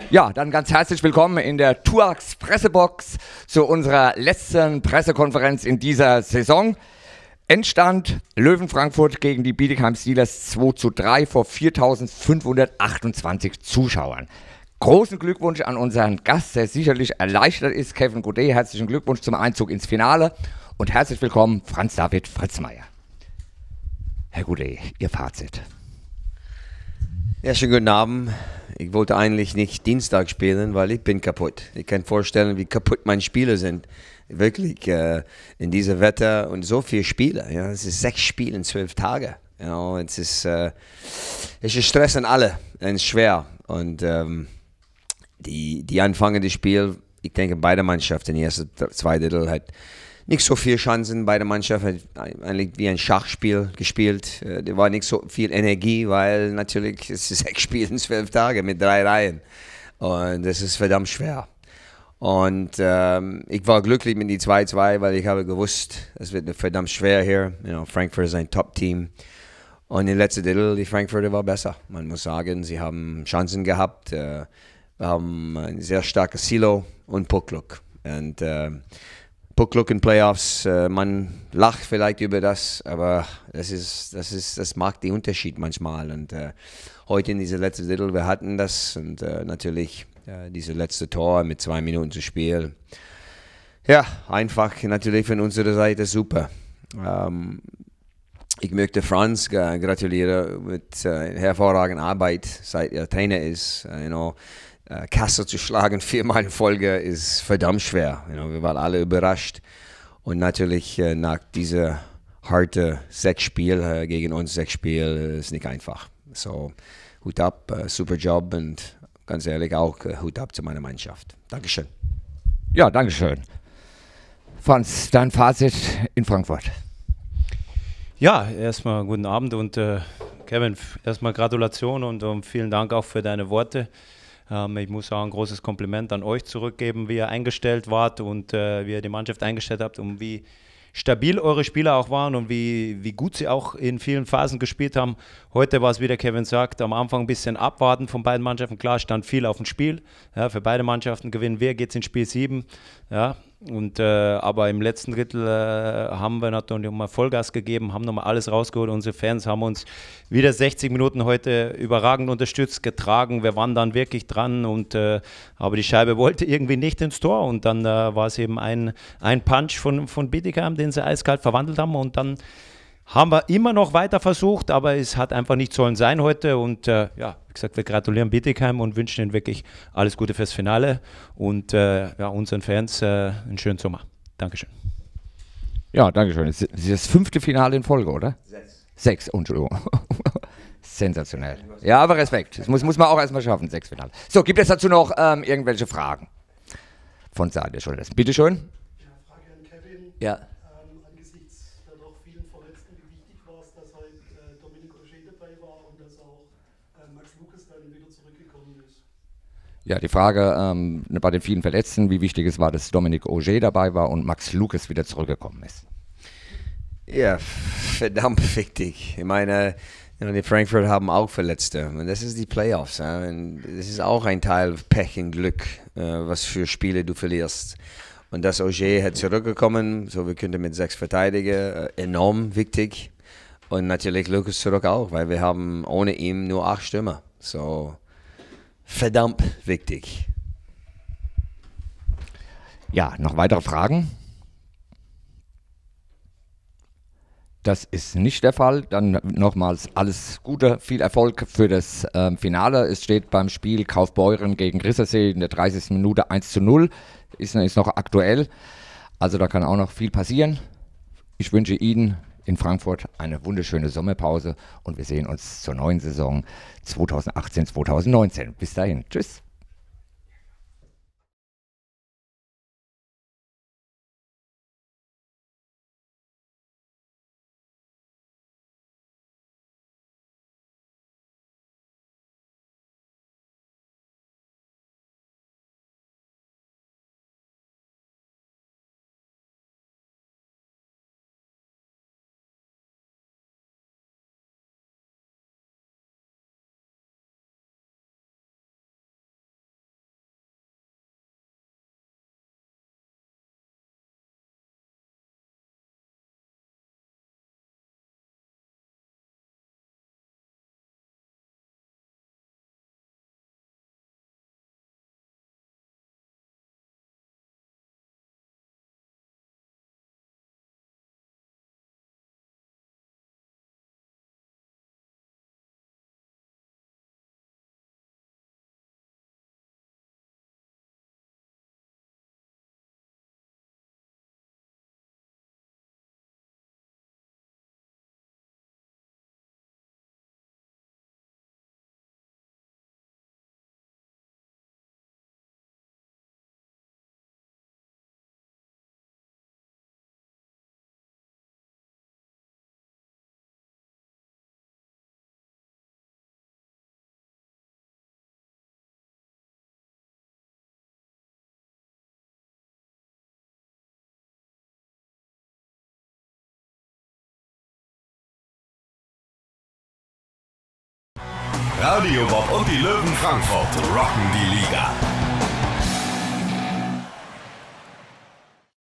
Ja, dann ganz herzlich willkommen in der Tuax Pressebox zu unserer letzten Pressekonferenz in dieser Saison. Endstand Löwen Frankfurt gegen die Bietigheim Steelers 2:3 vor 4.528 Zuschauern. Großen Glückwunsch an unseren Gast, der sicherlich erleichtert ist, Kevin Goudet. Herzlichen Glückwunsch zum Einzug ins Finale und herzlich willkommen, Franz-David Fritzmeier. Herr Goudet, Ihr Fazit. Ja, schönen guten Abend. Ich wollte eigentlich nicht Dienstag spielen, weil ich bin kaputt. Ich kann vorstellen, wie kaputt meine Spiele sind. Wirklich in diesem Wetter und so viele Spiele. Ja, es ist 6 Spiele in 12 Tagen. Ja, es ist Stress an alle. Es ist schwer. Und die Anfang des Spiels, ich denke, beide Mannschaften, die erste, zweite Drittel hat nicht so viele Chancen. Beide Mannschaften haben eigentlich wie ein Schachspiel gespielt. Da war nicht so viel Energie, weil natürlich es ist 6 Spiele in 12 Tagen mit 3 Reihen. Und das ist verdammt schwer. Und ich war glücklich mit die 2:2, weil ich habe gewusst, es wird verdammt schwer hier. Frankfurt ist ein Top-Team. Und im letzten Drittel, die Frankfurter war besser. Man muss sagen, sie haben Chancen gehabt. Wir haben ein sehr starkes Silo und Puckluck. Und Puckluck in Playoffs, man lacht vielleicht über das, aber das macht den Unterschied manchmal. Und heute in dieser letzten Drittel, wir hatten das und natürlich diese letzte Tor mit 2 Minuten zu spielen. Ja, einfach natürlich von unserer Seite super. Ich möchte Franz gratulieren mit hervorragender Arbeit, seit er Trainer ist. Kassel zu schlagen 4-mal in Folge ist verdammt schwer. Wir waren alle überrascht. Und natürlich nach dieser harten 6 Spiel gegen uns 6 Spiel ist nicht einfach. So, Hut ab, super Job und ganz ehrlich auch Hut ab zu meiner Mannschaft. Dankeschön. Ja, Dankeschön. Franz, dein Fazit in Frankfurt. Ja, erstmal guten Abend und Kevin, erstmal Gratulation und vielen Dank auch für deine Worte. Ich muss auch ein großes Kompliment an euch zurückgeben, wie ihr eingestellt wart und wie ihr die Mannschaft eingestellt habt und wie stabil eure Spieler auch waren und wie gut sie auch in vielen Phasen gespielt haben. Heute war es, wie der Kevin sagt, am Anfang ein bisschen abwarten von beiden Mannschaften. Klar, stand viel auf dem Spiel. Ja, für beide Mannschaften gewinnen wir, geht es in Spiel 7. Ja, aber im letzten Drittel haben wir natürlich mal Vollgas gegeben, haben nochmal alles rausgeholt. Unsere Fans haben uns wieder 60 Minuten heute überragend unterstützt, getragen. Wir waren dann wirklich dran, aber die Scheibe wollte irgendwie nicht ins Tor. Und dann war es eben ein Punch von Bietigheim, den sie eiskalt verwandelt haben. Und dann haben wir immer noch weiter versucht, aber es hat einfach nicht sollen sein heute. Und wie gesagt, wir gratulieren Bietigheim und wünschen ihnen wirklich alles Gute fürs Finale und unseren Fans einen schönen Sommer. Dankeschön. Ja, Dankeschön. Es ist das 5. Finale in Folge, oder? 6, Entschuldigung. Sensationell. Ja, aber Respekt. Das muss man auch erstmal schaffen, 6 Finale. So, gibt es dazu noch irgendwelche Fragen von Seite des Schulters? Bitte schön. Ja, Frage an Kevin. Ja. Angesichts der doch vielen Verletzten, wie wichtig war es, dass halt Dominic O'Shea dabei war und dass auch Max Lucas dann wieder zurückgekommen ist? Ja, die Frage bei den vielen Verletzten, wie wichtig es war, dass Dominic Auger dabei war und Max Lucas wieder zurückgekommen ist. Ja, verdammt wichtig. Ich meine, die Frankfurt haben auch Verletzte und das ist die Playoffs. Ja? Und das ist auch ein Teil Pech und Glück, was für Spiele du verlierst. Und dass Auger hat zurückgekommen, so wir könnten mit 6 verteidigen, enorm wichtig. Und natürlich Lucas zurück auch, weil wir haben ohne ihn nur 8 Stürmer. So verdammt wichtig. Ja, noch weitere Fragen? Das ist nicht der Fall. Dann nochmals alles Gute, viel Erfolg für das Finale. Es steht beim Spiel Kaufbeuren gegen Rissersee in der 30. Minute 1:0. Ist noch aktuell. Also da kann auch noch viel passieren. Ich wünsche Ihnen in Frankfurt eine wunderschöne Sommerpause und wir sehen uns zur neuen Saison 2018-2019. Bis dahin. Tschüss. Radio Bob und die Löwen Frankfurt rocken die Liga.